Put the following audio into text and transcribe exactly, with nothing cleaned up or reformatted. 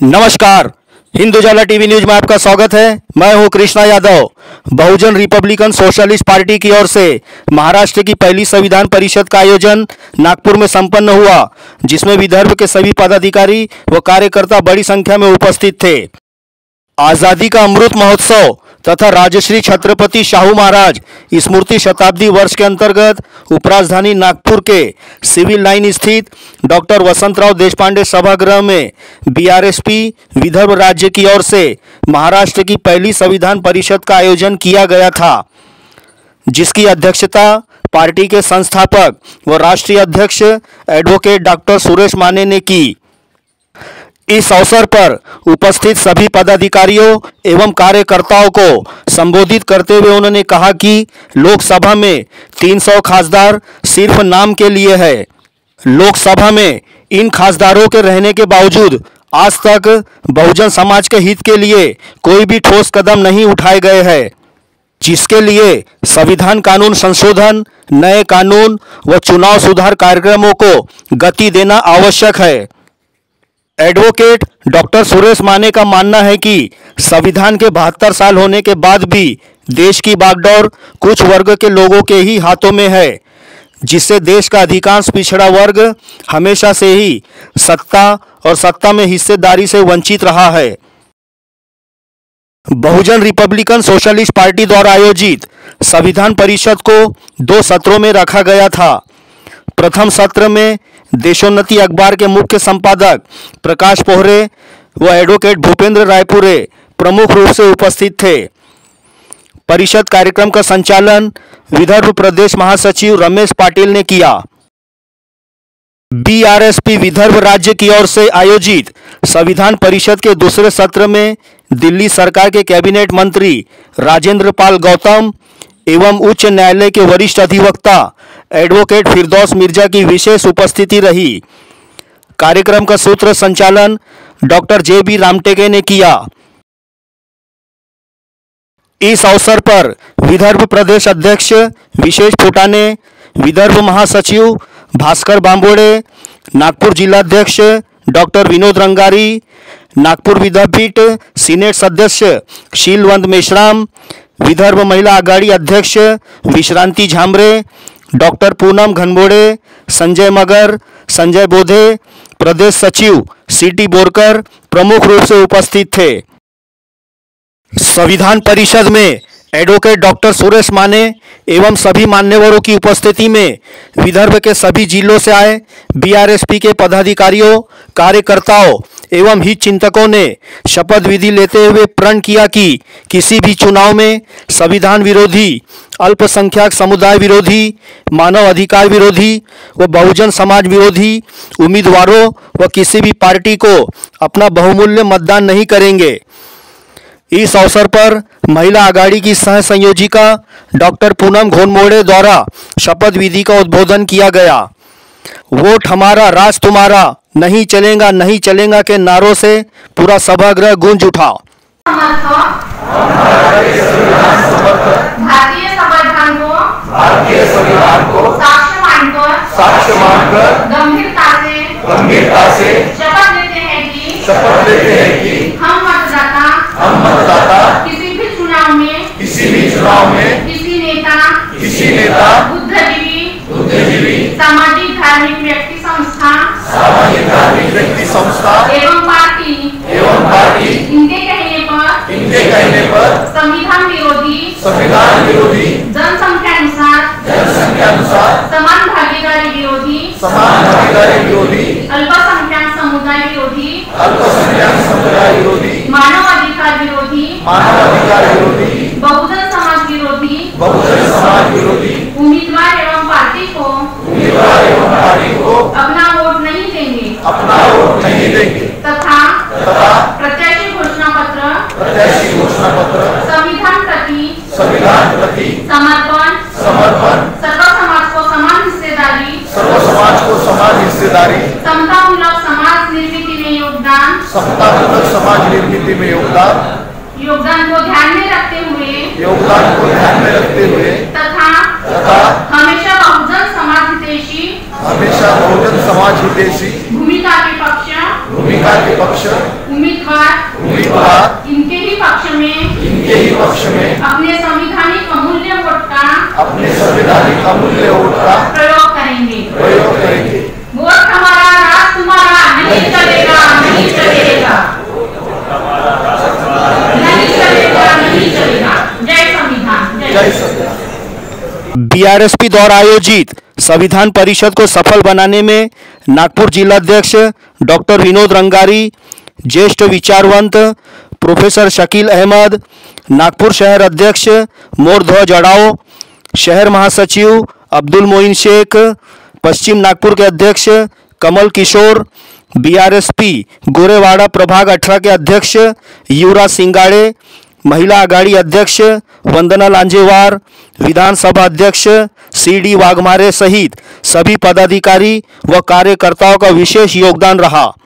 नमस्कार, हिंदुजाला TV news में आपका स्वागत है। मैं हूं Krishna Yadav. Bahujan Republican Socialist Party की ओर से महाराष्ट्र की पहली संविधान परिषद का आयोजन नागपुर में संपन्न हुआ, जिसमें विदर्भ के सभी पदाधिकारी व कार्यकर्ता बड़ी संख्या में उपस्थित थे। आज़ादी का अमृत महोत्सव तथा राजश्री छत्रपति शाहू महाराज स्मृति शताब्दी वर्ष के अंतर्गत उपराजधानी नागपुर के सिविल लाइन स्थित डॉक्टर वसंतराव देशपांडे सभागृह में बीआरएसपी विदर्भ राज्य की ओर से महाराष्ट्र की पहली संविधान परिषद का आयोजन किया गया था, जिसकी अध्यक्षता पार्टी के संस्थापक व राष्ट्रीय अध्यक्ष एडवोकेट डॉक्टर सुरेश माने ने की। इस अवसर पर उपस्थित सभी पदाधिकारियों एवं कार्यकर्ताओं को संबोधित करते हुए उन्होंने कहा कि लोकसभा में तीन सौ खासदार सिर्फ नाम के लिए है। लोकसभा में इन खासदारों के रहने के बावजूद आज तक बहुजन समाज के हित के लिए कोई भी ठोस कदम नहीं उठाए गए हैं, जिसके लिए संविधान कानून संशोधन, नए कानून व चुनाव सुधार कार्यक्रमों को गति देना आवश्यक है। एडवोकेट डॉक्टर सुरेश माने का मानना है कि संविधान के बहत्तर साल होने के बाद भी देश की बागडोर कुछ वर्ग के लोगों के ही हाथों में है, जिससे देश का अधिकांश पिछड़ा वर्ग हमेशा से ही सत्ता और सत्ता में हिस्सेदारी से वंचित रहा है। बहुजन रिपब्लिकन सोशलिस्ट पार्टी द्वारा आयोजित संविधान परिषद को दो सत्रों में रखा गया था। प्रथम सत्र में देशोन्नति अखबार के मुख्य संपादक प्रकाश पोहरे व एडवोकेट भूपेंद्र रायपुरे प्रमुख रूप से उपस्थित थे। परिषद कार्यक्रम का संचालन विदर्भ प्रदेश महासचिव रमेश पाटिल ने किया। बीआरएसपी विदर्भ राज्य की ओर से आयोजित संविधान परिषद के दूसरे सत्र में दिल्ली सरकार के कैबिनेट मंत्री राजेंद्र पाल गौतम एवं उच्च न्यायालय के वरिष्ठ अधिवक्ता एडवोकेट फिरदौस मिर्जा की विशेष उपस्थिति रही। कार्यक्रम का सूत्र संचालन डॉक्टर जे बी रामटेके ने किया। इस अवसर पर विदर्भ प्रदेश अध्यक्ष विशेष फुटाने, विदर्भ महासचिव भास्कर बांबोड़े, नागपुर जिलाध्यक्ष डॉक्टर विनोद रंगारी, नागपुर विद्यापीठ सीनेट सदस्य शीलवंत मेश्राम, विदर्भ महिला आघाड़ी अध्यक्ष विश्रांति झामरे, डॉक्टर पूनम घनबोड़े, संजय मगर, संजय बोधे, प्रदेश सचिव सीटी बोरकर प्रमुख रूप से उपस्थित थे। संविधान परिषद में एडवोकेट डॉक्टर सुरेश माने एवं सभी मान्यवरों की उपस्थिति में विदर्भ के सभी जिलों से आए बीआरएसपी के पदाधिकारियों, कार्यकर्ताओं एवं हित चिंतकों ने शपथ विधि लेते हुए प्रण किया कि किसी भी चुनाव में संविधान विरोधी, अल्पसंख्यक समुदाय विरोधी, मानव अधिकार विरोधी व बहुजन समाज विरोधी उम्मीदवारों व किसी भी पार्टी को अपना बहुमूल्य मतदान नहीं करेंगे। इस अवसर पर महिला आघाड़ी की सह संयोजिका डॉक्टर पूनम घोनबोड़े द्वारा शपथ विधि का उद्बोधन किया गया। वोट हमारा, राज तुम्हारा, नहीं चलेगा नहीं चलेगा के नारों से पूरा सभागृह गूंज उठा। भारतीय संविधान को भारतीय संविधान को साक्ष्य मानकर साक्ष्य मानकर गंभीरता से गंभीरता से शपथ लेते हैं कि शपथ लेते हैं कि हम मतदाता हम मतदाता किसी भी चुनाव में किसी भी चुनाव में किसी नेता किसी नेता बुद्धिजीवी बुद्धिजीवी सामाजिक धार्मिक व्यक्ति संस्था सामाजिक धार्मिक व्यक्ति संस्था एवं पार्टी एवं पार्टी इनके कहने पर इनके कहने पर संविधान विरोधी संविधान विरोधी जनसंख्या अनुसार जनसंख्या अनुसार समान भागीदारी विरोधी समान भागीदारी विरोधी अल्पसंख्यक समुदाय विरोधी अल्पसंख्यक समुदाय विरोधी मानव अधिकार विरोधी मानव अधिकार विरोधी बहुजन समाज विरोधी बहुजन समाज विरोधी उम्मीदवार एवं पार्टी को उम्मीदवार एवं पार्टी को अपना वोट नहीं देंगे अपना वोट नहीं देंगे तथा तथा प्रत्याशी घोषणा पत्र प्रत्याशी घोषणा पत्र संविधान प्रति संविधान प्रति समर्पण समर्पण सर्व समाज को समान हिस्सेदारी सर्व समाज को समान हिस्सेदारी समतामूलक समाज निर्मिति में योगदान समतामूलक समाज निर्मिति में योगदान योगदान को ध्यान में रखते हुए योगदान को ध्यान में रखते हुए तथा तथा हमेशा बहुजन समाज हितैषी हमेशा बहुजन समाज हितैषी भूमिका के पक्ष भूमिका अधिकार के पक्ष उम्मीदवार उम्मीदवार इनके ही पक्ष में इनके ही पक्ष में अपने संविधानिक अमूल्य वोट का अपने संवैधानिक अमूल्य वोट का प्रयोग करेंगे प्रयोग करेंगे। वोट हमारा, राज तुम्हारा नहीं चलेगा, नहीं चलेगा, नहीं चलेगा, नहीं चलेगा। जय संविधान, जय संविधान। बीआरएसपी द्वारा आयोजित संविधान परिषद को सफल बनाने में नागपुर जिलाध्यक्ष डॉक्टर विनोद रंगारी, ज्येष्ठ विचारवंत प्रोफेसर शकील अहमद, नागपुर शहर अध्यक्ष मोरध्वज अड़ाओ, शहर महासचिव अब्दुल मोइन शेख, पश्चिम नागपुर के अध्यक्ष कमल किशोर, बीआरएसपी गोरेवाड़ा प्रभाग अठारह के अध्यक्ष युवराज सिंगाड़े, महिला आघाड़ी अध्यक्ष वंदना लांजेवार, विधानसभा अध्यक्ष सी डी वाघमारे सहित सभी पदाधिकारी व कार्यकर्ताओं का विशेष योगदान रहा।